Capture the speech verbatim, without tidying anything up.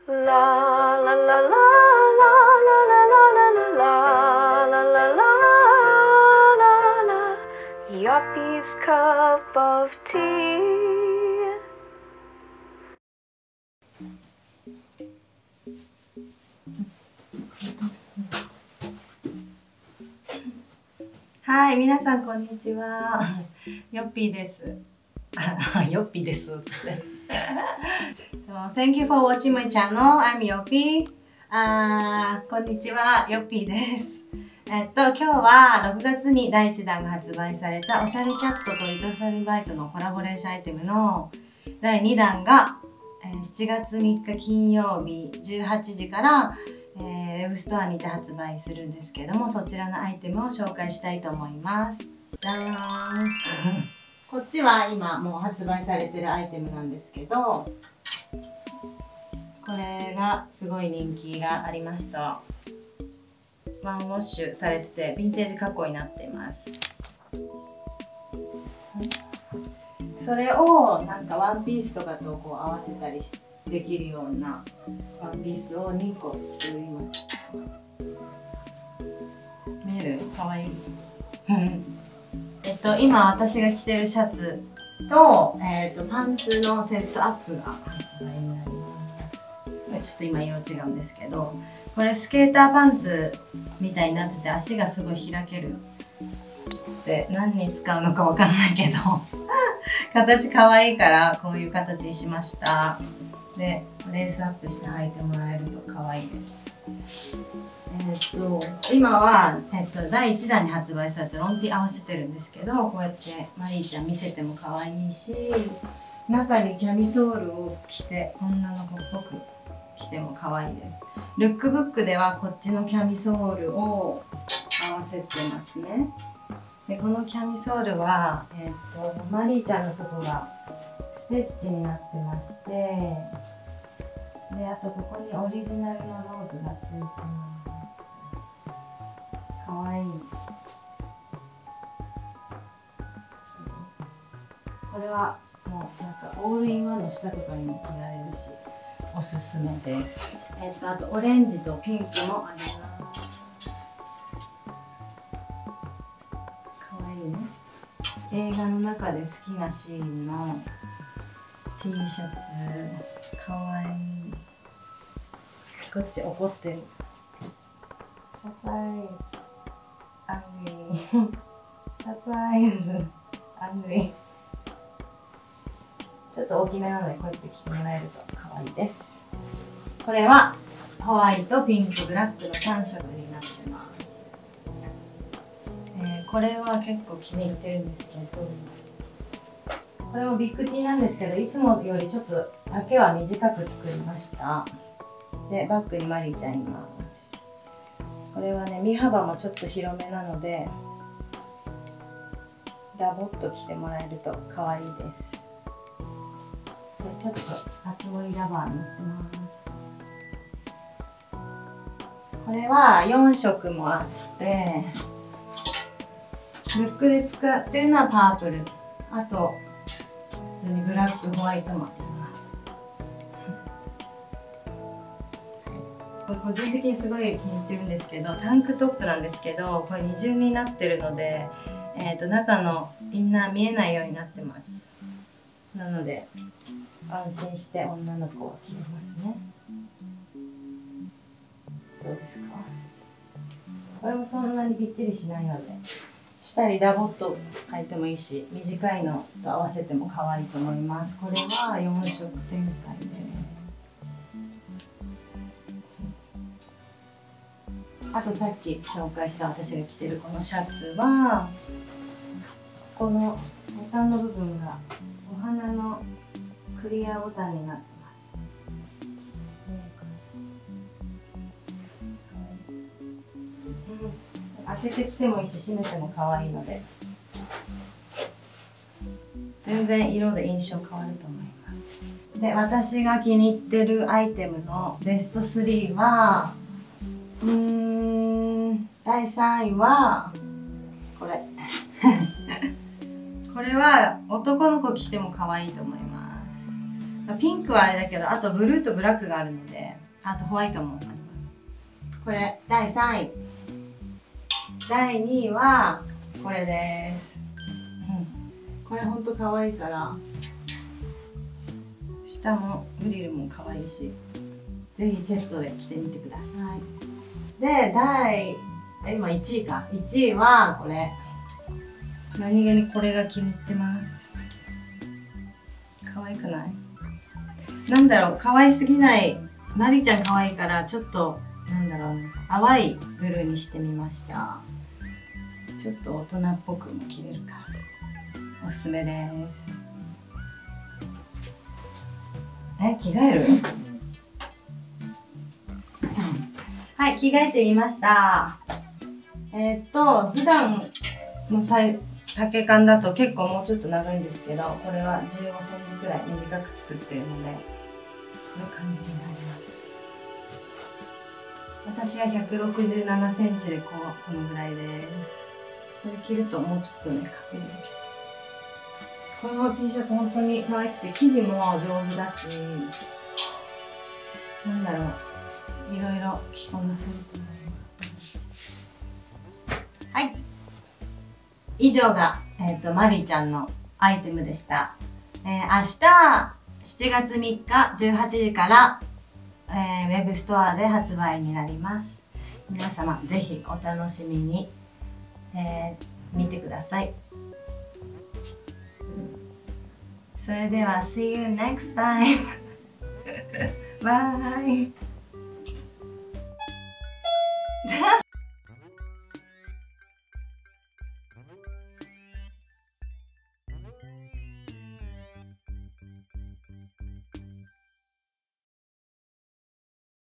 La la la la la la la la la la la la la la Yuppie's cup of tea. はい、皆さんこんにちは。ヨッピーです。ヨッピーですつって。Thank you for watching my channel. I'm Yoppy. あー、こんにちは、ヨッピーです。えっと、今日はろくがつにだいいちだんが発売されたおしゃれキャットとリトルサリバイトのコラボレーションアイテムのだいにだんが、えー、しちがつみっか金曜日じゅうはちじから、えー、ウェブストアにて発売するんですけども、そちらのアイテムを紹介したいと思います。じゃーんこっちは今もう発売されてるアイテムなんですけど、これがすごい人気がありました。ワンウォッシュされててヴィンテージ加工になっています。それをなんかワンピースとかとこう合わせたりできるようなワンピースをにこ作りました。見える？かわいい。えっと今私が着てるシャツと、えっとパンツのセットアップが発売になります。ちょっと今色違うんですけど、これスケーターパンツみたいになってて足がすごい開ける。で何に使うのかわかんないけど形可愛いからこういう形にしました。でレースアップして履いてもらえると可愛いです。えっと今は、えっと、だいいちだんに発売されたロンティ合わせてるんですけど、こうやってマリーちゃん見せても可愛いし、中にキャミソールを着て女の子っぽく着ても可愛いです。ルックブックではこっちのキャミソールを合わせてますね。でこのキャミソールは、えー、とマリーちゃんのとこがステッチになってまして、であとここにオリジナルのローズがついてます。かわいい。これはもうなんかオールインワンの下とかにも着られるしおすすめです。えっとあとオレンジとピンクもあります。かわいいね。映画の中で好きなシーンの T シャツ、かわいい。こっち怒ってる。サプライズ、アングリー。サプライズ、アングリー。ちょっと大きめなのでこうやって着てもらえると可愛いです。これはホワイト、ピンク、ブラックのさんしょくになってます。えー、これは結構気に入ってるんですけど、これもビッグ T なんですけど、いつもよりちょっと丈は短く作りました。で、バッグにマリーちゃんいます。これはね、身幅もちょっと広めなので、ダボっと着てもらえると可愛いです。ちょっと厚盛りラバーになってます。これはよんしょくもあって、ルックで使ってるのはパープル、あと普通にブラックホワイトもあります。これ個人的にすごい気に入ってるんですけど、タンクトップなんですけど、これ二重になってるので、えー、と中のインナー見えないようになってます。なので安心して女の子は着れますね。どうですか？これもそんなにびっちりしないので、下にダボっと履いてもいいし、短いのと合わせても可愛いと思います。これはよんしょく展開で、あとさっき紹介した私が着てるこのシャツは、このボタンの部分がお花のクリアボタンになってます。うん、開けてきてもいいし閉めても可愛いので、全然色で印象変わると思います。で、私が気に入ってるアイテムのベストスリーは、うーん、だいさんいはこれこれは男の子着ても可愛いと思います。 ピンクはあれだけど、あとブルーとブラックがあるので、あとホワイトもあります。これだいさんい。だいにいはこれです。うん、これほんと可愛いから、下もグリルも可愛いし、ぜひセットで着てみてください。で、だい今いちいか。いちいはこれ。何気にこれが気に入ってます。可愛くない？なんだろう、可愛すぎない。マリちゃん可愛いから、ちょっとなんだろうね、淡いブルーにしてみました。ちょっと大人っぽくも着れるからおすすめです。え、着替える？はい、着替えてみました。えー、っと普段のサイ丈感だと結構もうちょっと長いんですけど、これはじゅうごセンチくらい短く作ってるので、こういう感じになります。私がひゃくろくじゅうななセンチでこう、このぐらいです。これ着るともうちょっとね、隠れるけど。この T シャツ本当に可愛くて、生地も丈夫だし、なんだろう、いろいろ着こなせると思います。はい。以上が、えっと、マリーちゃんのアイテムでした。えー、明日、しちがつみっかじゅうはちじから、えー、ウェブストアで発売になります。皆様、ぜひお楽しみに、えー、見てください。それでは、See you next time! バイ